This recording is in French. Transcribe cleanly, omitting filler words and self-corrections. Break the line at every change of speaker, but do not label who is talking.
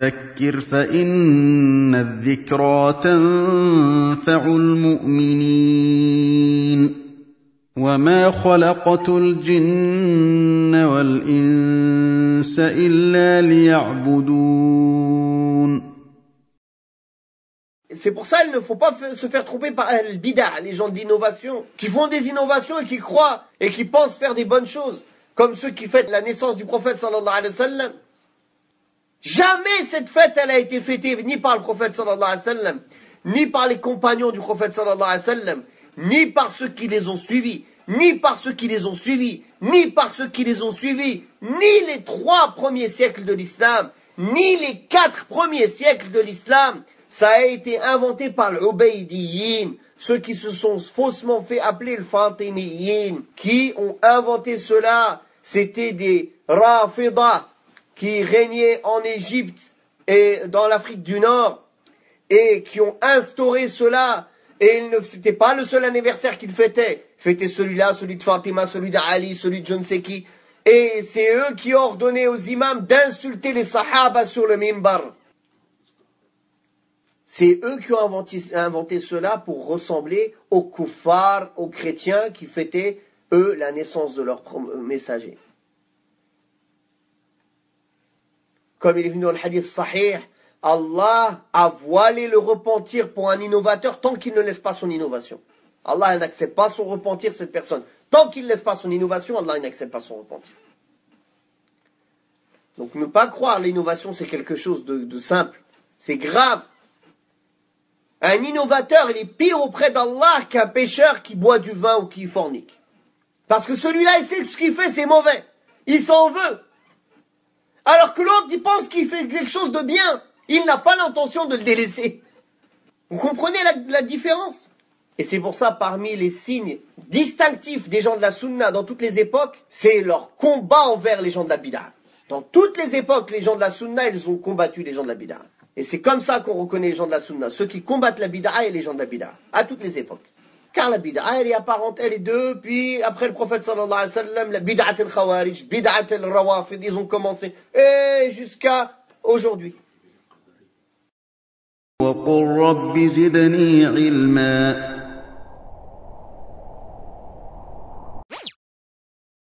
فذكر فإن الذكرى تنفع المؤمنين وما خلقت الجن والإنس إلا ليعبدون.
C'est pour ça qu'il ne faut pas se faire tromper par al-bid'a, les gens d'innovation, qui font des innovations et qui croient et qui pensent faire des bonnes choses, comme ceux qui fêtent la naissance du prophète sallallahu alayhi wa sallam. Jamais cette fête elle a été fêtée ni par le prophète sallallahu alayhi wa sallam, ni par les compagnons du prophète sallallahu alayhi wa sallam, ni par ceux qui les ont suivis, ni par ceux qui les ont suivis, ni par ceux qui les ont suivis, ni les 3 premiers siècles de l'islam, ni les 4 premiers siècles de l'islam. Ça a été inventé par l'Ubaydiyin, ceux qui se sont faussement fait appeler le Fatimiyin, qui ont inventé cela. C'était des Rafidah qui régnaient en Égypte et dans l'Afrique du Nord et qui ont instauré cela. Et c'était pas le seul anniversaire qu'ils fêtaient. Ils fêtaient celui-là, celui de Fatima, celui d'Ali, celui de je ne sais qui. Et c'est eux qui ont ordonné aux imams d'insulter les sahaba sur le mimbar. C'est eux qui ont inventé cela pour ressembler aux kuffars, aux chrétiens qui fêtaient, eux, la naissance de leur messager. Comme il est venu dans le hadith sahih, Allah a voilé le repentir pour un innovateur tant qu'il ne laisse pas son innovation. Allah n'accepte pas son repentir, cette personne. Tant qu'il ne laisse pas son innovation, Allah n'accepte pas son repentir. Donc ne pas croire l'innovation c'est quelque chose de simple. C'est grave. Un innovateur, il est pire auprès d'Allah qu'un pécheur qui boit du vin ou qui fornique. Parce que celui-là, il sait que ce qu'il fait, c'est mauvais. Il s'en veut. Alors que l'autre, il pense qu'il fait quelque chose de bien. Il n'a pas l'intention de le délaisser. Vous comprenez la différence? Et c'est pour ça, parmi les signes distinctifs des gens de la sunna dans toutes les époques, c'est leur combat envers les gens de la bid'a. Dans toutes les époques, les gens de la sunna, ils ont combattu les gens de la bid'a. Et c'est comme ça qu'on reconnaît les gens de la sunna, ceux qui combattent la bid'a et les gens de la bid'a, à toutes les époques. Car la bid'a, elle est apparente, elle est d'eux, puis après le prophète sallallahu alayhi wa sallam, la bid'a al-khawarij, bid'a al-rawafid, ils ont commencé, et jusqu'à aujourd'hui.
وقل رب زدني علما